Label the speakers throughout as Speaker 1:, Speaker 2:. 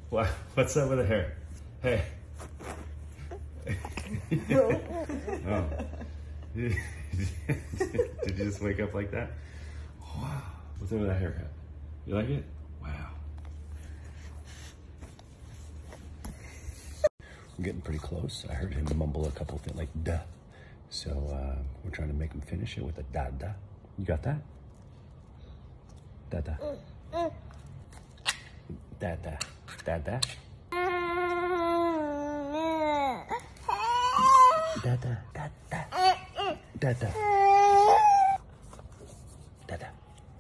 Speaker 1: What? What's up with the hair? Hey. Oh. Did you just wake up like that? Wow. What's up with that haircut? You like it? Wow. I'm getting pretty close. I heard him mumble a couple things like duh. So we're trying to make him finish it with a da da. You got that? Da da. Da da. Da da. Da da. Da da. Da da. Da da.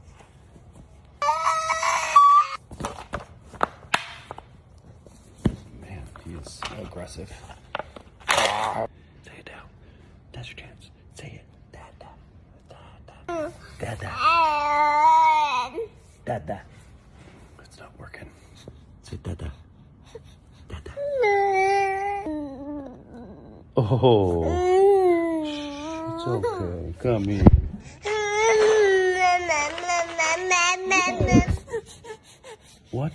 Speaker 1: Man, he is so aggressive. Say it down. That's your chance. Say it. Da da. Da da. Da da. Da da. It's not working. Say da da. Da da. Oh. It's okay. Come here. What?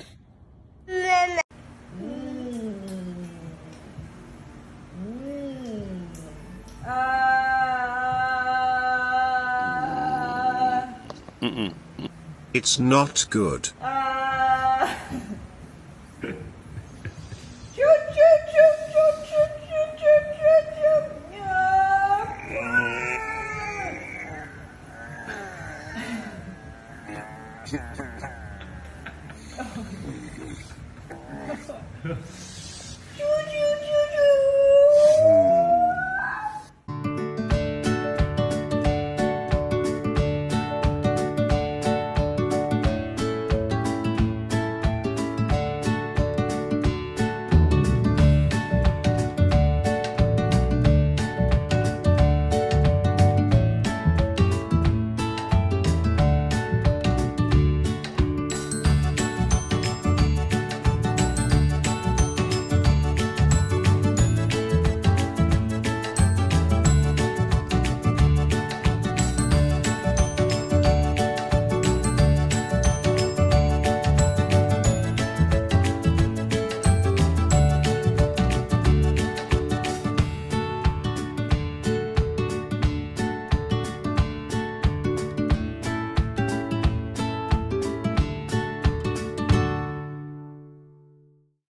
Speaker 2: It's not good.